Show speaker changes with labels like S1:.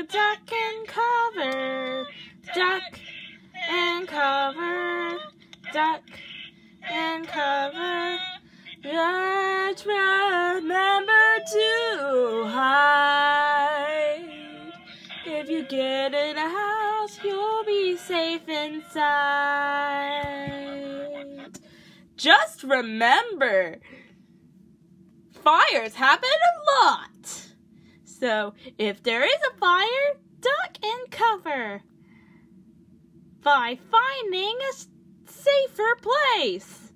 S1: duck and cover, duck and cover, duck and cover. Just remember to hide. If you get in a house, you'll be safe inside. Just remember, fires happen a lot. So if there is a fire, duck and cover by finding a safer place.